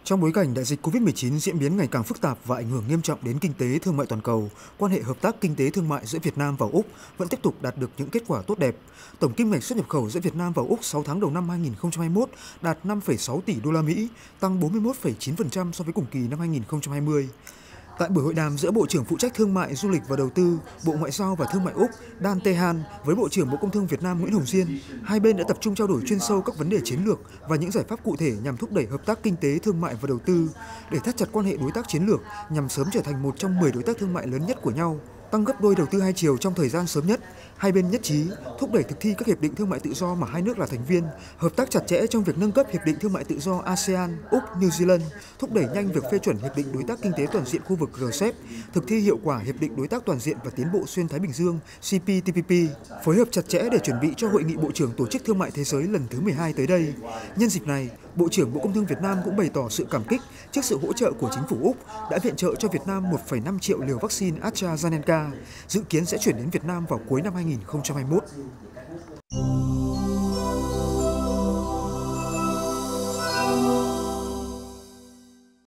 Trong bối cảnh đại dịch COVID-19 diễn biến ngày càng phức tạp và ảnh hưởng nghiêm trọng đến kinh tế thương mại toàn cầu, quan hệ hợp tác kinh tế thương mại giữa Việt Nam và Úc vẫn tiếp tục đạt được những kết quả tốt đẹp. Tổng kim ngạch xuất nhập khẩu giữa Việt Nam và Úc 6 tháng đầu năm 2021 đạt 5,6 tỷ đô la Mỹ, tăng 41,9% so với cùng kỳ năm 2020. Tại buổi hội đàm giữa Bộ trưởng phụ trách Thương mại, Du lịch và Đầu tư, Bộ Ngoại giao và Thương mại Úc Dan Tehan với Bộ trưởng Bộ Công Thương Việt Nam Nguyễn Hồng Diên, hai bên đã tập trung trao đổi chuyên sâu các vấn đề chiến lược và những giải pháp cụ thể nhằm thúc đẩy hợp tác kinh tế, thương mại và đầu tư, để thắt chặt quan hệ đối tác chiến lược nhằm sớm trở thành một trong 10 đối tác thương mại lớn nhất của nhau, tăng gấp đôi đầu tư hai chiều trong thời gian sớm nhất. Hai bên nhất trí thúc đẩy thực thi các hiệp định thương mại tự do mà hai nước là thành viên, hợp tác chặt chẽ trong việc nâng cấp hiệp định thương mại tự do ASEAN, Úc, New Zealand, thúc đẩy nhanh việc phê chuẩn hiệp định đối tác kinh tế toàn diện khu vực RCEP, thực thi hiệu quả hiệp định đối tác toàn diện và tiến bộ xuyên Thái Bình Dương CPTPP, phối hợp chặt chẽ để chuẩn bị cho hội nghị Bộ trưởng Tổ chức Thương mại Thế giới lần thứ 12 tới đây. Nhân dịp này, Bộ trưởng Bộ Công Thương Việt Nam cũng bày tỏ sự cảm kích trước sự hỗ trợ của chính phủ Úc đã viện trợ cho Việt Nam 1,5 triệu liều vaccine AstraZeneca, dự kiến sẽ chuyển đến Việt Nam vào cuối năm 2021.